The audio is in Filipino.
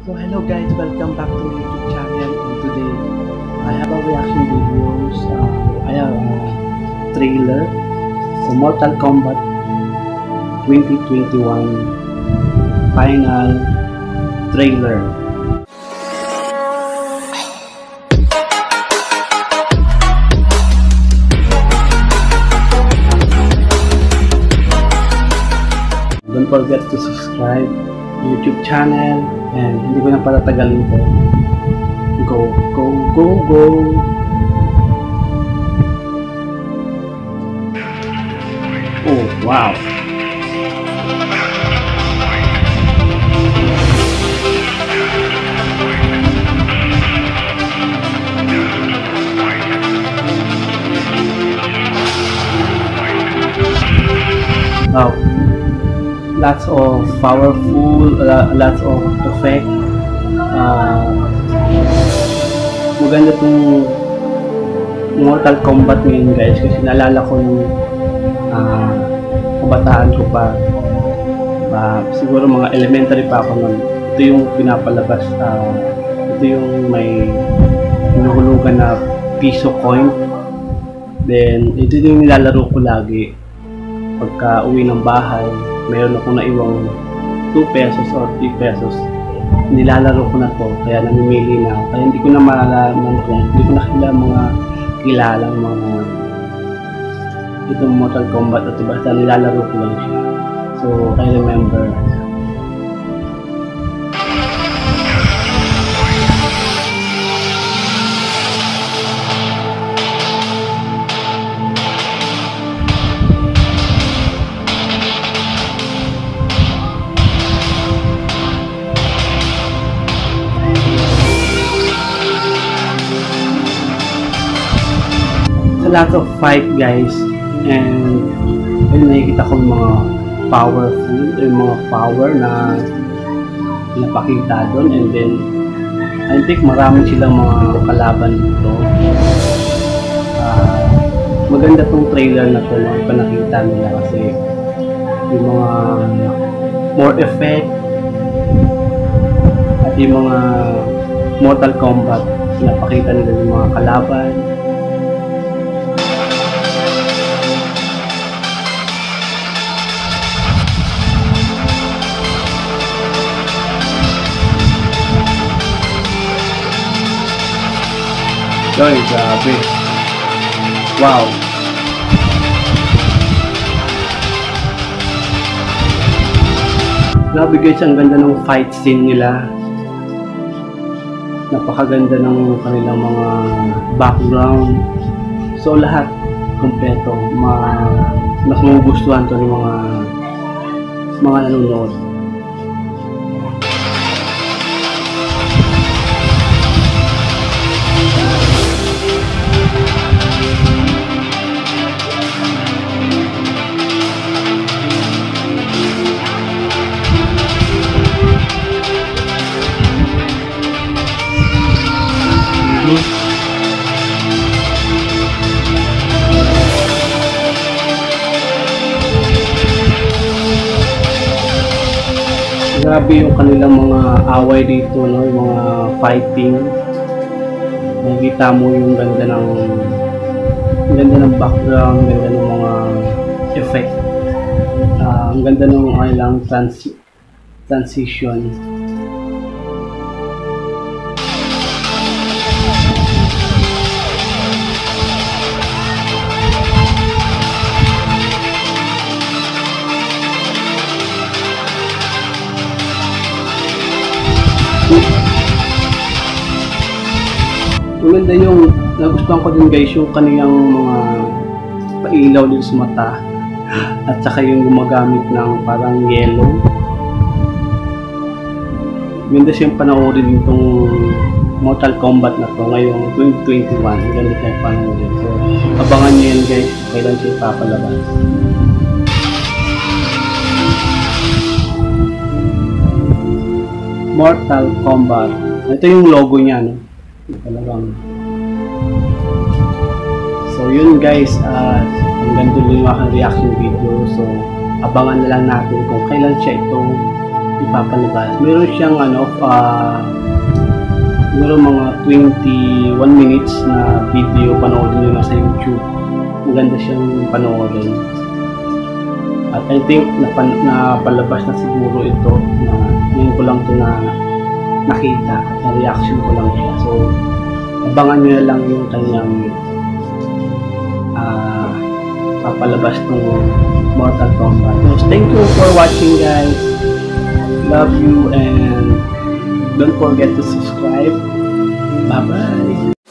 So hello guys, welcome back to my YouTube channel, and today I have a reaction videos. I have a trailer sa Mortal Kombat 2021 final trailer. Don't forget to subscribe YouTube channel, and hindi ko na patatagalin ko. Go, go, go, go! Oh, wow! Wow! Lots of powerful, lots of effect. Maganda itong Mortal Kombat ngayon guys, kasi naalala ko yung kabataan ko pa, siguro mga elementary pa ako nun. Ito yung pinapalabas, ito yung may hinuhulugan na piso coin. Then ito yung nilalaro ko lagi pagka uwi ng bahay. Mayroon akong naiwang 2 pesos or 3 pesos, nilalaro ko na to, kaya namimili na ako. Kaya hindi ko na malalaman kung, hindi ko na mga kilalang mga itong Mortal Kombat, at basta nilalaro ko lang siya. So I remember. Lot of fight guys, and ayun, nakikita ko yung mga powerful, yung mga power na pinapakita doon, and then I think marami silang mga kalaban dito. Maganda tong trailer na to, no? Panakita nila kasi yung mga more effect at yung mga Mortal Kombat, pinapakita nila yung mga kalaban. Ay, grabe. Wow. Grabe guys, ang ganda ng fight scene nila. Napakaganda ng kanilang mga background. So lahat kompleto. Mas magugustuhan to ng mga nanonood. Grabe yung kanilang mga away dito, no? Yung mga fighting. Nakikita mo yung ganda ng background, ganda ng mga effect. Ang ganda ng kanilang transition. Maganda yung nagustuhan ko din guys, yung kanilang mga pailaw din sa mata at saka yung gumagamit ng parang yellow. Maganda siyang panoorin itong Mortal Kombat na to ngayong 2021. Maganda siyang panoorin. So abangan nyo yan guys, kailan siya ipapalabas. Mortal Kombat. Ito yung logo niya, no? Talagang. So yun guys, hanggang doon yung aking reaction video. So abangan na lang natin kung kailan siya itong ipapalabas. Meron siyang siguro mga 21 minutes na video, panoorin nyo na sa YouTube. Maganda siyang panoorin. At I think napalabas na siguro ito na ngayon ko lang ito na nakita, na reaction ko lang siya. So abangan nyo na lang yung kanyang papalabas ng Mortal Kombat. So thank you for watching, guys. Love you, and don't forget to subscribe. Bye bye.